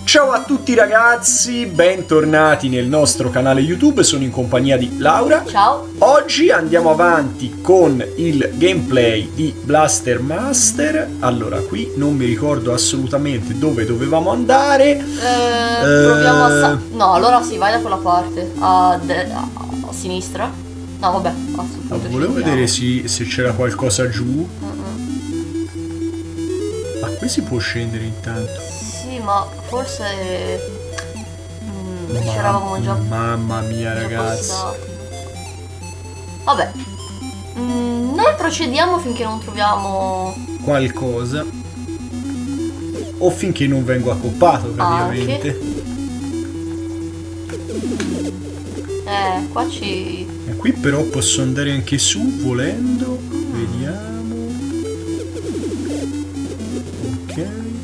Ciao a tutti ragazzi, bentornati nel nostro canale YouTube, sono in compagnia di Laura. Ciao. Oggi andiamo avanti con il gameplay di Blaster Master. Allora, qui non mi ricordo assolutamente dove dovevamo andare. Proviamo a... No, allora sì, vai da quella parte. A sinistra. No, vabbè, volevo vedere se c'era qualcosa giù. Ma qui si può scendere intanto. Sì, ma forse c'eravamo già. Mamma mia, ragazzi. Vabbè. Noi procediamo finché non troviamo qualcosa. O finché non vengo accoppato, praticamente. Qua ci... E qui però posso andare anche su, volendo. Vediamo. Ok.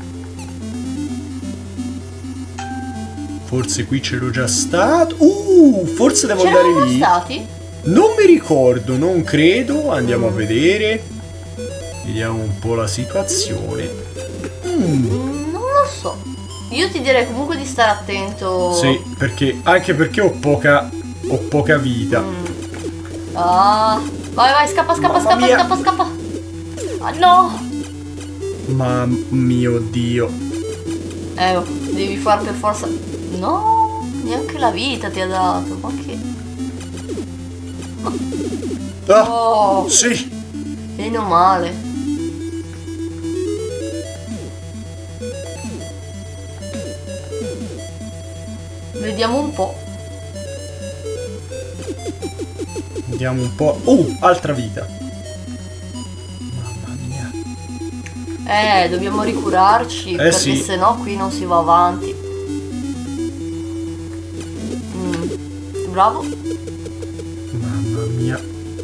Forse qui c'ero già stato. Forse devo andare lì. Stati? Non mi ricordo, non credo. Andiamo a vedere. Vediamo un po' la situazione. Non lo so. Io ti direi comunque di stare attento. Sì, perché anche perché ho poca vita. Vai, scappa. Ah no! Ma mio Dio. Devi far per forza. No, neanche la vita ti ha dato. Ma che... Oh, sì. Meno male. Vediamo un po'. Vediamo un po'. Altra vita. Mamma mia. Dobbiamo ricurarci perché sì. sennò qui non si va avanti. Bravo. Mamma mia.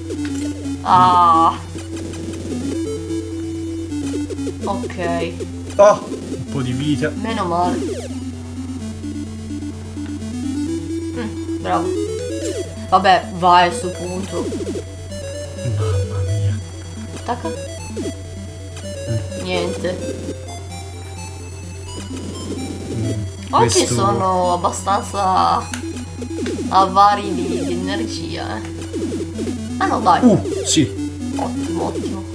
Ok. Un po' di vita. Meno male. Bravo. Vabbè, vai a sto punto. Mamma mia. Attacca. Niente. Oggi sono abbastanza avvari di energia, Ah no, dai. Sì. Ottimo.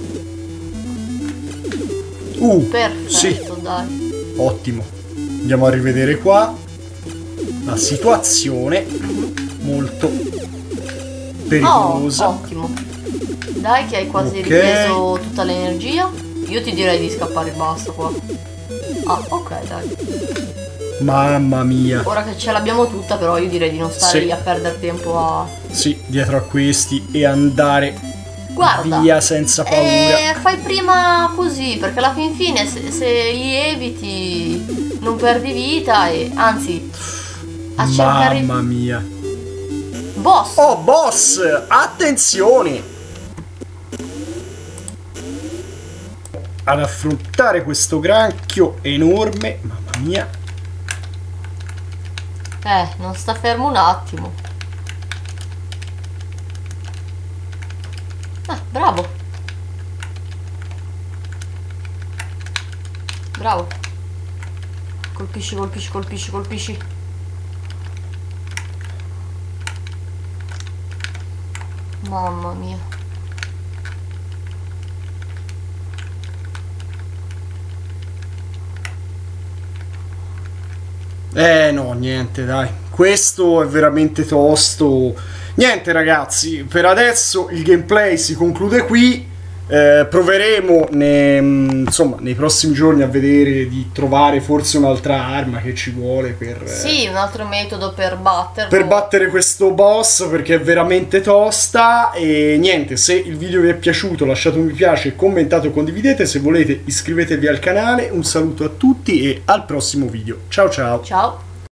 Perfetto, sì. Dai. Ottimo. Andiamo a rivedere qua la situazione. Molto pericolosa. Ottimo. Dai che hai quasi ripreso tutta l'energia. Io ti direi di scappare e basta qua. Ok, dai. Mamma mia. Ora che ce l'abbiamo tutta, però io direi di non stare lì a perdere tempo a... Sì, dietro a questi e andare Guarda, via senza paura. Fai prima così, perché alla fin fine se li eviti non perdi vita e anzi a cercare... Mamma mia. Boss! Oh, boss! Attenzione! Ad affrontare questo granchio enorme. Mamma mia. Non sta fermo un attimo. Bravo. Bravo. Colpisci. Mamma mia. No, niente, dai. Questo è veramente tosto. Niente, ragazzi, per adesso il gameplay si conclude qui. Proveremo nei prossimi giorni a vedere di trovare forse un'altra arma che ci vuole per... Sì, un altro metodo per batterlo. Per battere questo boss, perché è veramente tosta. E niente, se il video vi è piaciuto lasciate un mi piace, commentate o condividete. Se volete iscrivetevi al canale. Un saluto a tutti e al prossimo video. Ciao ciao. Ciao.